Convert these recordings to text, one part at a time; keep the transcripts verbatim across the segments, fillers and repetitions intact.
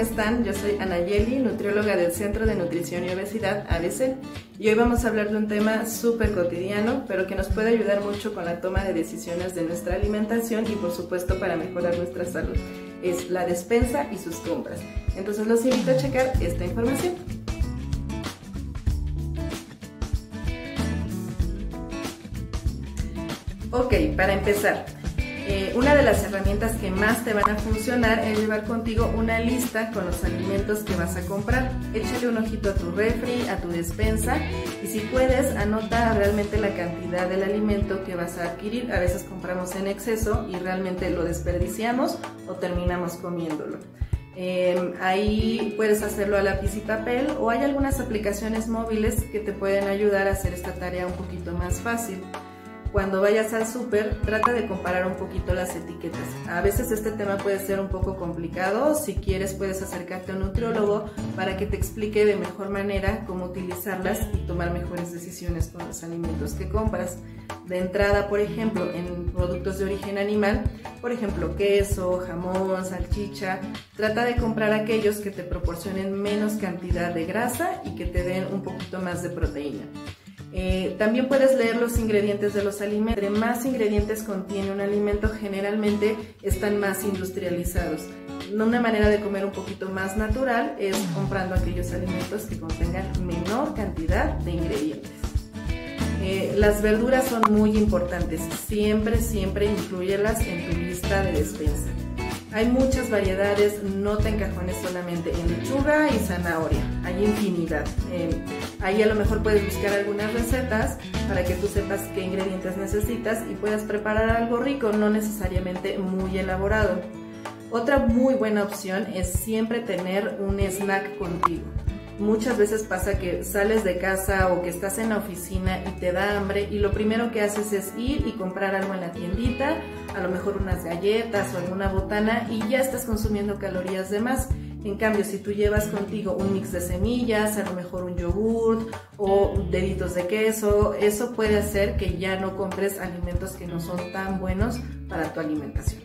están? Yo soy Anayeli, nutrióloga del Centro de Nutrición y Obesidad A B C, y hoy vamos a hablar de un tema súper cotidiano, pero que nos puede ayudar mucho con la toma de decisiones de nuestra alimentación y por supuesto para mejorar nuestra salud. Es la despensa y sus compras. Entonces los invito a checar esta información. Ok, para empezar, eh, una de las herramientas que más te van a funcionar es llevar contigo una lista con los alimentos que vas a comprar. Échale un ojito a tu refri, a tu despensa, y si puedes, anota realmente la cantidad del alimento que vas a adquirir. A veces compramos en exceso y realmente lo desperdiciamos o terminamos comiéndolo. Eh, ahí puedes hacerlo a lápiz y papel, o hay algunas aplicaciones móviles que te pueden ayudar a hacer esta tarea un poquito más fácil. Cuando vayas al súper, trata de comparar un poquito las etiquetas. A veces este tema puede ser un poco complicado. Si quieres, puedes acercarte a un nutriólogo para que te explique de mejor manera cómo utilizarlas y tomar mejores decisiones con los alimentos que compras. De entrada, por ejemplo, en productos de origen animal, por ejemplo, queso, jamón, salchicha, trata de comprar aquellos que te proporcionen menos cantidad de grasa y que te den un poquito más de proteína. Eh, también puedes leer los ingredientes de los alimentos. Entre más ingredientes contiene un alimento, generalmente están más industrializados. Una manera de comer un poquito más natural es comprando aquellos alimentos que contengan menor cantidad de ingredientes. Eh, las verduras son muy importantes. Siempre, siempre inclúyelas en tu lista de despensa. Hay muchas variedades, no te encajones solamente en lechuga y zanahoria, hay infinidad. Eh, ahí a lo mejor puedes buscar algunas recetas para que tú sepas qué ingredientes necesitas y puedas preparar algo rico, no necesariamente muy elaborado. Otra muy buena opción es siempre tener un snack contigo. Muchas veces pasa que sales de casa o que estás en la oficina y te da hambre y lo primero que haces es ir y comprar algo en la tiendita, a lo mejor unas galletas o alguna botana, y ya estás consumiendo calorías de más. En cambio, si tú llevas contigo un mix de semillas, a lo mejor un yogurt o deditos de queso, eso puede hacer que ya no compres alimentos que no son tan buenos para tu alimentación.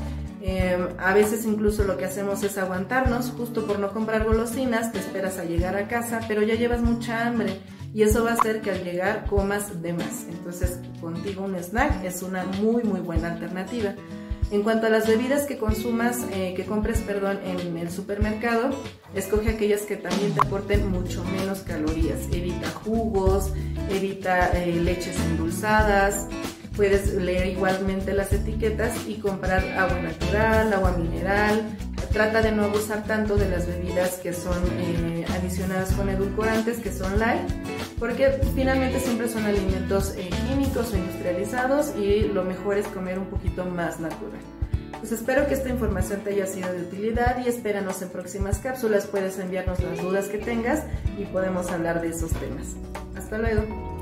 Eh, a veces incluso lo que hacemos es aguantarnos justo por no comprar golosinas, te esperas a llegar a casa, pero ya llevas mucha hambre y eso va a hacer que al llegar comas de más. Entonces contigo un snack es una muy muy buena alternativa. En cuanto a las bebidas que consumas, eh, que compres perdón, en el supermercado, escoge aquellas que también te aporten mucho menos calorías. Evita jugos, evita eh, leches endulzadas. Puedes leer igualmente las etiquetas y comprar agua natural, agua mineral. Trata de no abusar tanto de las bebidas que son eh, adicionadas con edulcorantes, que son light, porque finalmente siempre son alimentos eh, químicos o industrializados y lo mejor es comer un poquito más natural. Pues espero que esta información te haya sido de utilidad y espéranos en próximas cápsulas. Puedes enviarnos las dudas que tengas y podemos hablar de esos temas. Hasta luego.